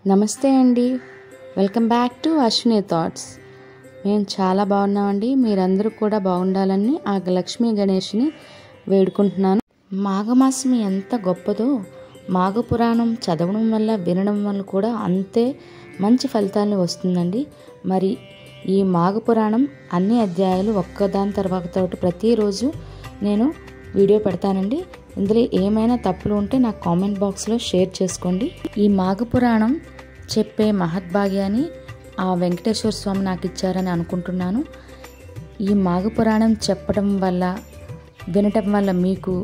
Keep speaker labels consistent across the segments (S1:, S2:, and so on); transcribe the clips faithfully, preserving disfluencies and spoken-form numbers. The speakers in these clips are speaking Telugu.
S1: నమస్తే అండి, welcome back to Ashwini thoughts. మేము చాలా బాగున్నామండి. మీరందరూ కూడా బాగుండాలని ఆ లక్ష్మీ గణేష్ని వేడుకుంటున్నాను. మాఘమాసం ఎంత గొప్పదో మాఘ పురాణం చదవడం వల్ల వినడం వల్ల కూడా అంతే మంచి ఫలితాలను వస్తుందండి. మరి ఈ మాఘ పురాణం అన్ని అధ్యాయాలు ఒక్కదాని తర్వాత ఒకటి ప్రతిరోజు నేను వీడియో పెడతానండి. ఇందులో ఏమైనా తప్పులు ఉంటే నాకు కామెంట్ బాక్స్లో షేర్ చేసుకోండి. ఈ మాఘ పురాణం చెప్పే మహద్భాగ్యాన్ని ఆ వెంకటేశ్వర స్వామి నాకు ఇచ్చారని అనుకుంటున్నాను. ఈ మాఘ పురాణం చెప్పడం వల్ల వినటం వల్ల మీకు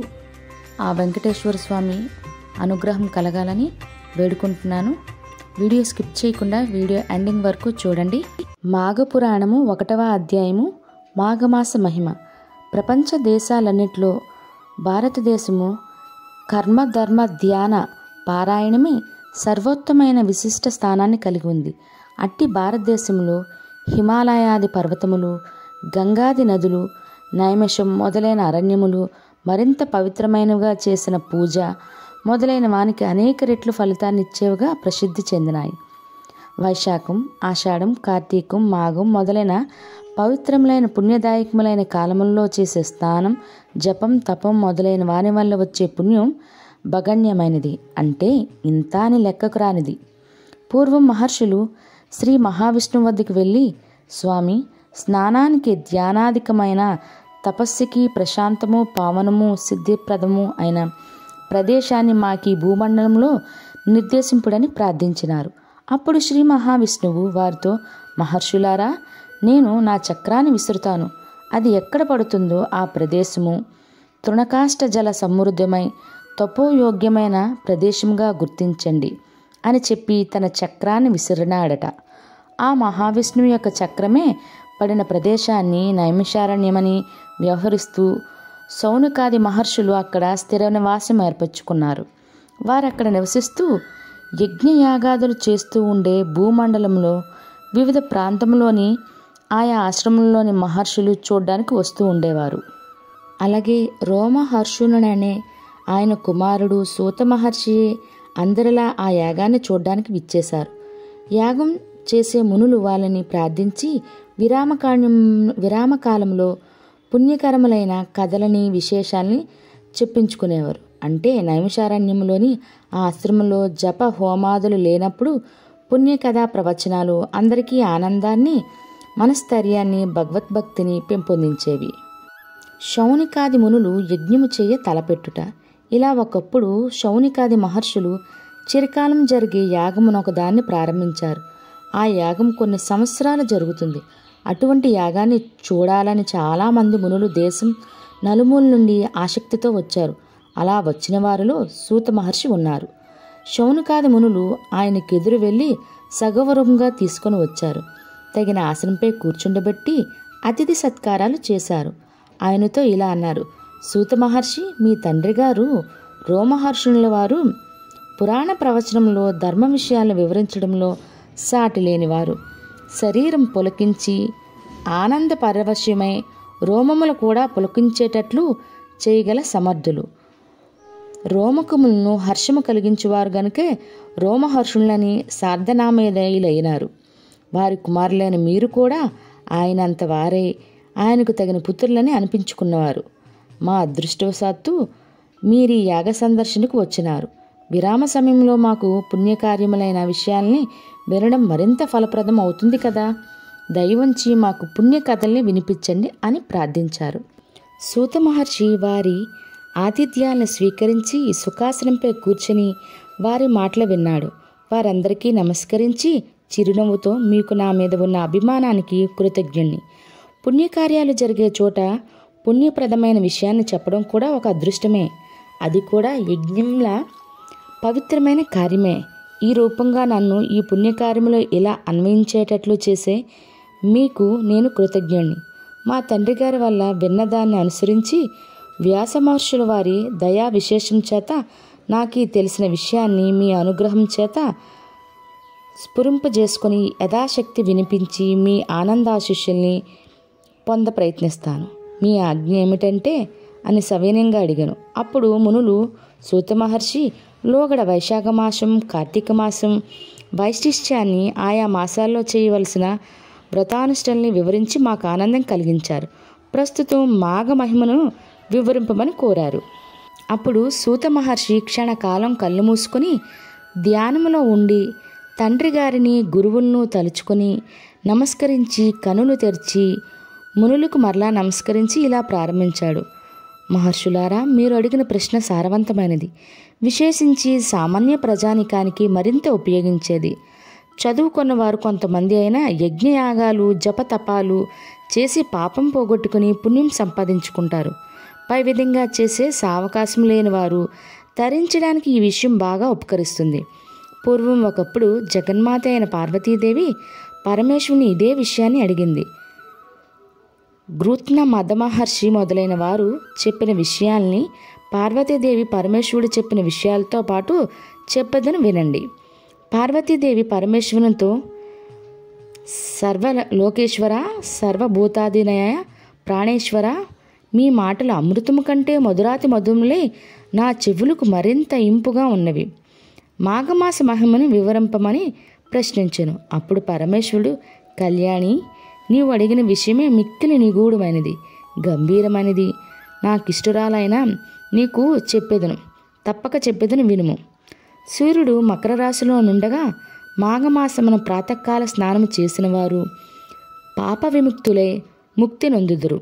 S1: ఆ వెంకటేశ్వర స్వామి అనుగ్రహం కలగాలని వేడుకుంటున్నాను. వీడియో స్కిప్ చేయకుండా వీడియో ఎండింగ్ వరకు చూడండి. మాఘ పురాణము ఒకటవ అధ్యాయము మాఘమాస మహిమ. ప్రపంచ దేశాలన్నిటిలో భారతదేశము కర్మ ధర్మ ధ్యాన పారాయణమే సర్వోత్తమైన విశిష్ట స్థానాన్ని కలిగి ఉంది. అట్టి భారతదేశంలో హిమాలయాది పర్వతములు, గంగాది నదులు, నైమిషం మొదలైన అరణ్యములు మరింత పవిత్రమైనవిగా చేసిన పూజ మొదలైన వానికి అనేక రెట్లు ఫలితాన్ని ఇచ్చేవిగా ప్రసిద్ధి చెందినాయి. వైశాఖం, ఆషాఢం, కార్తీకం, మాఘం మొదలైన పవిత్రములైన పుణ్యదాయకములైన కాలములలో చేసే స్నానం, జపం, తపం మొదలైన వాని వల్ల వచ్చే పుణ్యం భగణ్యమైనది, అంటే ఇంత అని లెక్కకు రానిది. పూర్వం మహర్షులు శ్రీ మహావిష్ణువు వద్దకు వెళ్ళి, స్వామి, స్నానానికి ధ్యానాధికమైన తపస్సుకి ప్రశాంతము పావనము సిద్ధిప్రదము అయిన ప్రదేశాన్ని మాకి భూమండలంలో నిర్దేశింపుడని ప్రార్థించినారు. అప్పుడు శ్రీ మహావిష్ణువు వారితో, మహర్షులారా, నేను నా చక్రాన్ని విసురుతాను. అది ఎక్కడ పడుతుందో ఆ ప్రదేశము తృణకాష్ట జల సమృద్ధమై తపోయోగ్యమైన ప్రదేశంగా గుర్తించండి అని చెప్పి తన చక్రాన్ని విసిరినాడట. ఆ మహావిష్ణువు యొక్క చక్రమే పడిన ప్రదేశాన్ని నైమిషారణ్యమని వ్యవహరిస్తూ సౌనకాది మహర్షులు అక్కడ స్థిర నివాసం ఏర్పరచుకున్నారు. వారక్కడ నివసిస్తూ యజ్ఞయాగాదులు చేస్తూ ఉండే భూమండలంలో వివిధ ప్రాంతంలోని ఆయా ఆశ్రమంలోని మహర్షులు చూడ్డానికి వస్తూ ఉండేవారు. అలాగే రోమహర్షునుడనే ఆయన కుమారుడు సూత మహర్షి అందరిలా ఆ యాగాన్ని చూడ్డానికి విచ్చేశారు. యాగం చేసే మునులు వాళ్ళని ప్రార్థించి విరామకాలం విరామకాలంలో పుణ్యకరములైన కథలని విశేషాలని చెప్పించుకునేవారు. అంటే నైమిషారణ్యంలోని ఆ ఆశ్రమంలో జప హోమాదులు లేనప్పుడు పుణ్యకథా ప్రవచనాలు అందరికీ ఆనందాన్ని, మనస్థైర్యాన్ని, భగవద్భక్తిని పెంపొందించేవి. శౌనికాది మునులు యజ్ఞము చేయ తలపెట్టుట. ఇలా ఒకప్పుడు శౌనికాది మహర్షులు చిరకాలం జరిగే యాగమునొకదాన్ని ప్రారంభించారు. ఆ యాగం కొన్ని సంవత్సరాలు జరుగుతుంది. అటువంటి యాగాన్ని చూడాలని చాలామంది మునులు దేశం నలుమూల నుండి ఆసక్తితో వచ్చారు. అలా వచ్చిన వారిలో సూత మహర్షి ఉన్నారు. శౌనికాది మునులు ఆయనకు ఎదురు వెళ్ళి సగౌరవంగా తీసుకొని వచ్చారు. తగిన ఆసనంపై కూర్చుండబెట్టి అతిథి సత్కారాలు చేశారు. ఆయనతో ఇలా అన్నారు, సూత మహర్షి, మీ తండ్రి గారు రోమహర్షుల వారు పురాణ ప్రవచనంలో ధర్మ విషయాలను వివరించడంలో సాటి లేనివారు. శరీరం పులకించి ఆనంద పరవశ్యమై రోమములు కూడా పులకించేటట్లు చేయగల సమర్థులు. రోమకములను హర్షము కలిగించువారు గనుకే రోమహర్షులని సార్ధనామేదయులైనారు. వారి కుమారులైన మీరు కూడా ఆయనంత వారే ఆయనకు తగిన పుత్రులని అనిపించుకున్నవారు. మా అదృష్టవశాత్తు మీరు ఈ యాగ సందర్శనకు వచ్చినారు. విరామ సమయంలో మాకు పుణ్యకార్యములైన విషయాల్ని వినడం మరింత ఫలప్రదం అవుతుంది కదా. దయవంచి మాకు పుణ్యకథల్ని వినిపించండి అని ప్రార్థించారు. సూత మహర్షి వారి ఆతిథ్యాలను స్వీకరించి సుఖాసనంపై కూర్చొని వారి మాటలు విన్నాడు. వారందరికీ నమస్కరించి చిరునవ్వుతో, మీకు నా మీద ఉన్న అభిమానానికి కృతజ్ఞుణ్ణి. పుణ్యకార్యాలు జరిగే చోట పుణ్యప్రదమైన విషయాన్ని చెప్పడం కూడా ఒక అదృష్టమే. అది కూడా యజ్ఞంలా పవిత్రమైన కార్యమే. ఈ రూపంగా నన్ను ఈ పుణ్యకార్యంలో ఇలా అన్వయించేటట్లు చేసే మీకు నేను కృతజ్ఞుణ్ణి. మా తండ్రి గారి వల్ల విన్నదాన్ని అనుసరించి వ్యాస మహర్షుల వారి దయా విశేషం చేత నాకు తెలిసిన విషయాన్ని మీ అనుగ్రహం చేత స్ఫురింపజేసుకొని యథాశక్తి వినిపించి మీ ఆనందాశిష్యుల్ని పొంద ప్రయత్నిస్తాను. మీ ఆజ్ఞ ఏమిటంటే అని సవినయంగా అడిగాను. అప్పుడు మునులు, సూత మహర్షి, లోగడ వైశాఖ మాసం, కార్తీక మాసం వైశిష్ట్యాన్ని, ఆయా మాసాల్లో చేయవలసిన వ్రతానుష్ఠానాన్ని వివరించి మాకు ఆనందం కలిగించారు. ప్రస్తుతం మాఘ మహిమను వివరింపమని కోరారు. అప్పుడు సూత మహర్షి క్షణకాలం కళ్ళు మూసుకొని ధ్యానములో ఉండి తండ్రి గారిని గురువులను తలుచుకొని నమస్కరించి కనులు తెరిచి మునులకు మరలా నమస్కరించి ఇలా ప్రారంభించాడు. మహర్షులారా, మీరు అడిగిన ప్రశ్న సారవంతమైనది, విశేషించి సామాన్య ప్రజానికానికి మరింత ఉపయోగించేది. చదువుకున్న వారు కొంతమంది అయినా యజ్ఞయాగాలు జపతపాలు చేసి పాపం పోగొట్టుకుని పుణ్యం సంపాదించుకుంటారు. పై విధంగా చేసే సావకాశం లేని వారు తరించడానికి ఈ విషయం బాగా ఉపకరిస్తుంది. పూర్వం ఒకప్పుడు జగన్మాత అయిన పార్వతీదేవి పరమేశ్వరుని ఇదే విషయాన్ని అడిగింది. గృత్న మదమహర్షి మొదలైన వారు చెప్పిన విషయాల్ని పార్వతీదేవి పరమేశ్వరుడు చెప్పిన విషయాలతో పాటు చెప్పదని వినండి. పార్వతీదేవి పరమేశ్వరునితో, సర్వ లోకేశ్వర, సర్వభూతాదినయ ప్రాణేశ్వర, మీ మాటలు అమృతము కంటే మధురాతి మధుములే నా చెవులకు మరింత ఇంపుగా ఉన్నవి. మాఘమాస మహిమను వివరింపమని ప్రశ్నించెను. అప్పుడు పరమేశ్వరుడు, కళ్యాణి, నీవు అడిగిన విషయమే మిక్కిలి నిగూఢమైనది, గంభీరమైనది. నాకిష్టురాలైనా నీకు చెప్పేదను, తప్పక చెప్పేదను వినుము. సూర్యుడు మకర రాశిలో నుండగా మాఘమాసమున ప్రాతకాల స్నానము చేసిన వారు పాప విముక్తులై ముక్తి నొందుదురు.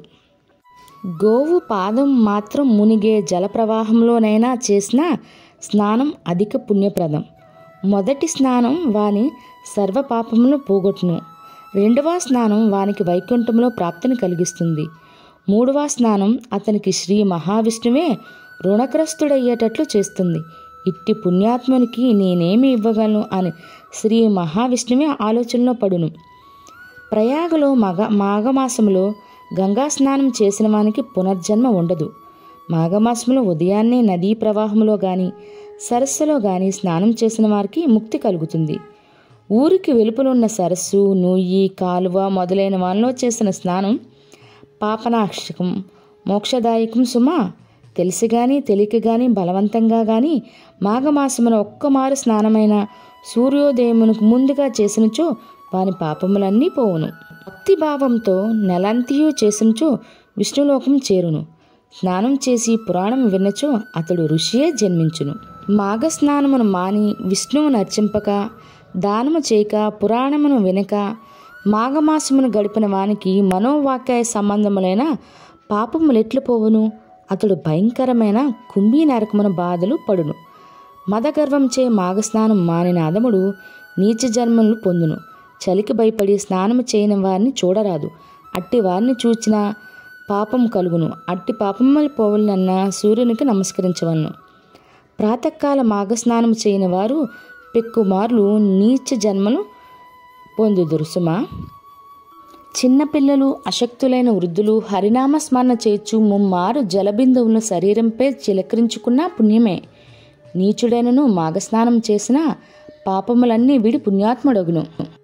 S1: గోవు పాదం మాత్రం మునిగే జలప్రవాహంలోనైనా చేసిన స్నానం అధిక పుణ్యప్రదం. మొదటి స్నానం వాని సర్వ పాపములను పోగొట్టును. రెండవ స్నానం వానికి వైకుంఠంలో ప్రాప్తిని కలిగిస్తుంది. మూడవ స్నానం అతనికి శ్రీ మహావిష్ణువే రుణగ్రస్తుడయ్యేటట్లు చేస్తుంది. ఇట్టి పుణ్యాత్మునికి నేనేమి ఇవ్వగలను అని శ్రీ మహావిష్ణువే ఆలోచనలో పడును. ప్రయాగలో మగ మాఘమాసంలో గంగా స్నానం చేసిన వానికి పునర్జన్మ ఉండదు. మాఘమాసంలో ఉదయాన్నే నదీ ప్రవాహంలో కానీ సరస్సులో కానీ స్నానం చేసిన వారికి ముక్తి కలుగుతుంది. ఊరికి వెలుపలున్న సరస్సు, నూయి, కాలువ మొదలైన వానిలో చేసిన స్నానం పాపనాశకం, మోక్షదాయకం సుమా. తెలిసి కానీ తెలియక కానీ బలవంతంగా కానీ మాఘమాసమున ఒక్కమారు స్నానమైన సూర్యోదయమునకు ముందుగా చేసినచో వాని పాపములన్నీ పోవును. భక్తిభావంతో నెలంతియూ చేసినచో విష్ణులోకం చేరును. స్నానం చేసి పురాణం విన్నచో అతడు ఋషియే జన్మించును. మాఘ స్నానమును మాని విష్ణువును అర్చింపక, దానము చేయక, పురాణమును వినక మాఘమాసమును గడిపిన వానికి మనోవాక్యాయ సంబంధములైన పాపములెట్లు పోవును? అతడు భయంకరమైన కుంభీ నరకమున బాధలు పడును. మదగర్వంచే మాఘస్నానం మానిన అదముడు నీచ జన్మలను పొందును. చలికి భయపడి స్నానము చేయని వారిని చూడరాదు. అట్టి వారిని చూచిన పాపం కలుగును. అట్టి పాపములు పోవలనన్న సూర్యునికి నమస్కరించవలను. ప్రాతకాల మాఘస్నానం చేయని వారు పెక్కుమార్లు నీచ జన్మలు పొందుదురు సుమా. చిన్నపిల్లలు, అశక్తులైన వృద్ధులు హరినామ స్మరణ చేయొచ్చు ముమ్మారు జలబిందువులను శరీరంపై చిలకరించుకున్న పుణ్యమే. నీచుడైనను మాఘస్నానం చేసిన పాపములన్నీ విడి పుణ్యాత్ముడగును.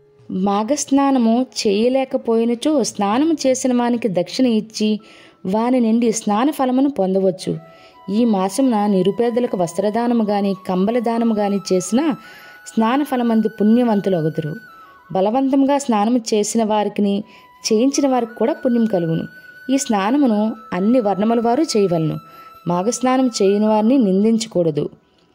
S1: మాఘస్నానము చేయలేకపోయినచో స్నానము చేసిన వానికి దక్షిణ ఇచ్చి వాని నుండి స్నాన ఫలమును పొందవచ్చు. ఈ మాసమున నిరుపేదలకు వస్త్రదానము గాని కంబల దానము గాని చేసిన స్నాన ఫలమందు పుణ్యవంతులు అగుదురు. బలవంతంగా స్నానము చేసిన వారికి చేయించిన వారికి కూడా పుణ్యం కలుగును. ఈ స్నానమును అన్ని వర్ణముల వారు చేయవలను. మాఘస్నానం చేయని వారిని నిందించకూడదు,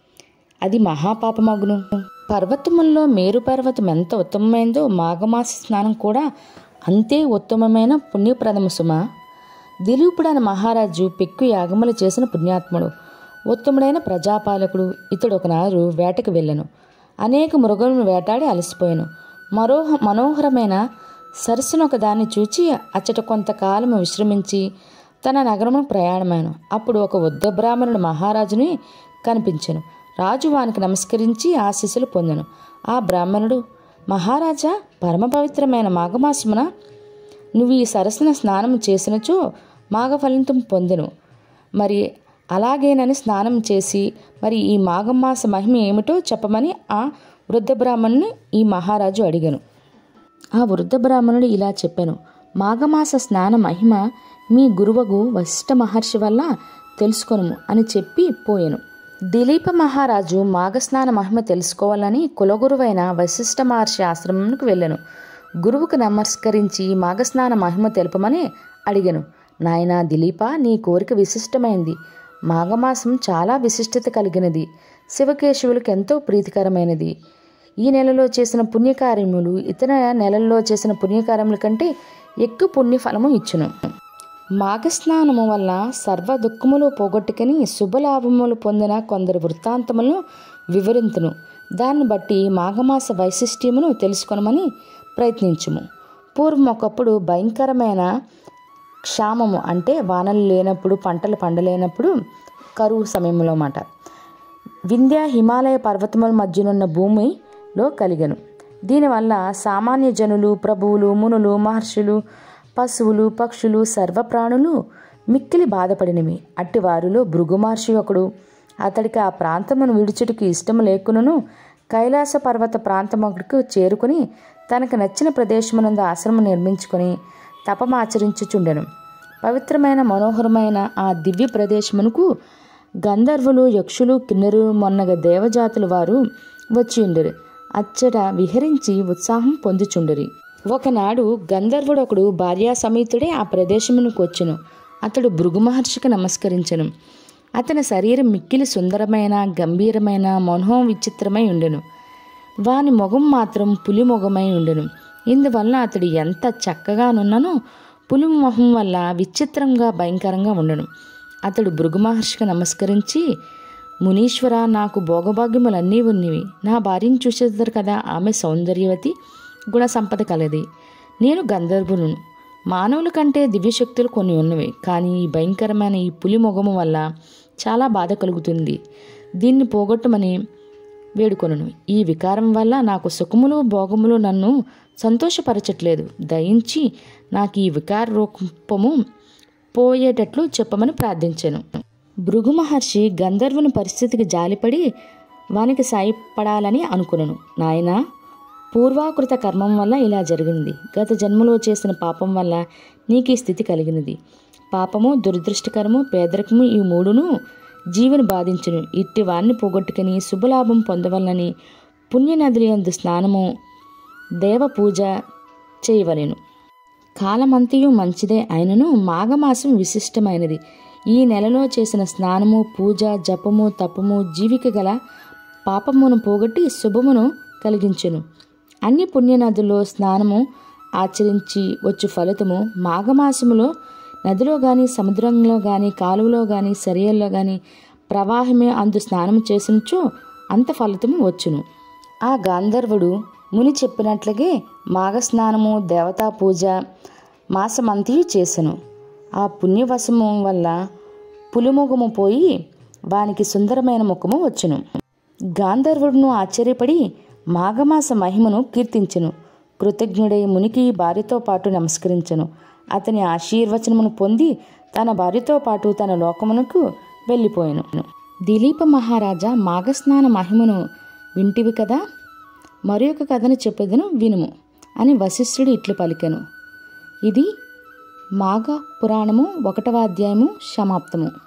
S1: అది మహాపాపమగును. పర్వతముల్లో మేరు పర్వతం ఎంత ఉత్తమమైందో మాఘమాస స్నానం కూడా అంతే ఉత్తమమైన పుణ్యప్రదము సుమా. దిలీపుడైన మహారాజు పెక్కు యాగములు చేసిన పుణ్యాత్ముడు, ఉత్తముడైన ప్రజాపాలకుడు. ఇతడు ఒకనాడు వేటకు వెళ్ళను. అనేక మృగములను వేటాడి అలసిపోయాను. మరోహ మనోహరమైన సరస్సును ఒక దాన్ని చూచి అచ్చట కొంతకాలం విశ్రమించి తన నగరమును ప్రయాణమాను. అప్పుడు ఒక వృద్ధ బ్రాహ్మణుడు మహారాజుని కనిపించెను. రాజు వానికి నమస్కరించి ఆశీస్సులు పొందెను. ఆ బ్రాహ్మణుడు, మహారాజా, పరమ పవిత్రమైన మాఘమాసమున నువ్వు ఈ సరస్సున స్నానం చేసినచో మాఘఫలితం పొందెను. మరి అలాగేనని స్నానం చేసి మరి ఈ మాఘమాస మహిమ ఏమిటో చెప్పమని ఆ వృద్ధ బ్రాహ్మణుని ఈ మహారాజు అడిగాను. ఆ వృద్ధ బ్రాహ్మణుడు ఇలా చెప్పాను. మాఘమాస స్నాన మహిమ మీ గురువగు వశిష్ఠ మహర్షి వల్ల తెలుసుకొనుము అని చెప్పి పోయాను. దిలీప మహారాజు మాఘస్నాన మహిమ తెలుసుకోవాలని కులగురువైన వశిష్ఠ మహర్షి ఆశ్రమంకు వెళ్ళాను. గురువుకు నమస్కరించి మాఘస్నాన మహిమ తెలుపమని అడిగాను. నాయనా దిలీప, నీ కోరిక విశిష్టమైంది. మాఘమాసం చాలా విశిష్టత కలిగినది. శివకేశవులకు ఎంతో ప్రీతికరమైనది. ఈ నెలలో చేసిన పుణ్యకార్యములు ఇతర నెలల్లో చేసిన పుణ్యకార్యముల కంటే ఎక్కువ పుణ్యఫలము ఇచ్చును. మాఘస్నానము వల్ల సర్వ దుఃఖములు పోగొట్టుకుని శుభలాభములు పొందిన కొందరు వృత్తాంతములను వివరింతును. దాన్ని బట్టి మాఘమాస వైశిష్ట్యమును తెలుసుకొనమని ప్రయత్నించుము. పూర్వం ఒకప్పుడు భయంకరమైన క్షామము, అంటే వానలు లేనప్పుడు, పంటలు పండలేనప్పుడు, కరువు సమయంలో మాట వింధ్య హిమాలయ పర్వతముల మధ్యనున్న భూమిలో కలిగను. దీనివల్ల సామాన్య జనులు, ప్రభువులు, మునులు, మహర్షులు, పశువులు, పక్షులు, సర్వప్రాణులు మిక్కిలి బాధపడినవి. అట్టి వారిలో భృగు మహర్షి ఒకడు. అతడికి ఆ ప్రాంతమును విడుచుటకు ఇష్టం లేకునను కైలాస పర్వత ప్రాంతముకు చేరుకుని తనకు నచ్చిన ప్రదేశమునందు ఆశ్రమం నిర్మించుకొని తపమాచరించుచుండెను. పవిత్రమైన మనోహరమైన ఆ దివ్య ప్రదేశమునకు గంధర్వులు, యక్షులు, కిన్నెరులు మొన్నగ దేవజాతుల వారు వచ్చి ఉండరు. అచ్చట విహరించి ఉత్సాహం పొందుచుండరి. ఒకనాడు గంధర్వుడొకడు భార్యా సమేతుడే ఆ ప్రదేశమునకు వచ్చును. అతడు భృగు మహర్షికి నమస్కరించెను. అతని శరీరం మిక్కిలి సుందరమైన, గంభీరమైన, మనోహం విచిత్రమై ఉండెను. వాని మొగం మాత్రం పులి మొగమై ఉండెను. ఇందువల్ల అతడు ఎంత చక్కగానున్ననో పులి మొహం వల్ల విచిత్రంగా, భయంకరంగా ఉండెను. అతడు భృగు మహర్షికి నమస్కరించి, మునీశ్వర, నాకు భోగభాగ్యములన్నీ ఉన్నవి. నా భార్యను చూసేద్దరు కదా, ఆమె సౌందర్యవతి, గుణ సంపద కలది. నేను గంధర్వులను. మానవుల కంటే దివ్యశక్తులు కొన్ని ఉన్నవి. కానీ ఈ భయంకరమైన ఈ పులి మొగము వల్ల చాలా బాధ కలుగుతుంది. దీన్ని పోగొట్టమని వేడుకొనను. ఈ వికారం వల్ల నాకు సుఖములు, భోగములు నన్ను సంతోషపరచట్లేదు. దయించి నాకు ఈ వికార రూపము పోయేటట్లు చెప్పమని ప్రార్థించాను. భృగు మహర్షి గంధర్వుని పరిస్థితికి జాలిపడి వానికి సాయపడాలని అనుకున్నాను. నాయన, పూర్వాకృత కర్మం వల్ల ఇలా జరిగింది. గత జన్మలో చేసిన పాపం వల్ల నీకు ఈ స్థితి కలిగినది. పాపము, దురదృష్టకరము, పేదరికము ఈ మూడును జీవుని బాధించును. ఇట్టి వారిని పోగొట్టుకుని శుభలాభం పొందవలనని పుణ్యనదుల యందు స్నానము, దేవ పూజ చేయవలెను. కాలమంతయు మంచిదే అయినను మాఘమాసం విశిష్టమైనది. ఈ నెలలో చేసిన స్నానము, పూజ, జపము, తపము జీవిక గల పాపమును పోగొట్టి శుభమును కలిగించును. అన్ని పుణ్యనదుల్లో స్నానము ఆచరించి వచ్చు ఫలితము మాఘమాసములో నదిలో కానీ, సముద్రంలో కానీ, కాలువలో కానీ, సరియల్లో కానీ ప్రవాహమే అందు స్నానం చేసినచో అంత ఫలితము వచ్చును. ఆ గాంధర్వుడు ముని చెప్పినట్లుగే మాఘస్నానము, దేవతా పూజ మాసమంతయు చేసెను. ఆ పుణ్యవశము వల్ల పులిముఖము పోయి వానికి సుందరమైన ముఖము వచ్చును. గాంధర్వుడును ఆశ్చర్యపడి మాఘమాస మహిమను కీర్తించెను. కృతజ్ఞుడై మునికి భార్యతో పాటు నమస్కరించెను. అతని ఆశీర్వచనమును పొంది తన భార్యతో పాటు తన లోకమునకు వెళ్ళిపోయాను. దిలీప మహారాజా, మాఘస్నాన మహిమను వింటివి కదా, మరి ఒక కథను చెప్పేదను వినుము అని వశిష్ఠుడు ఇట్లు పలికెను. ఇది మాఘ పురాణము ఒకటవ అధ్యాయము సమాప్తము.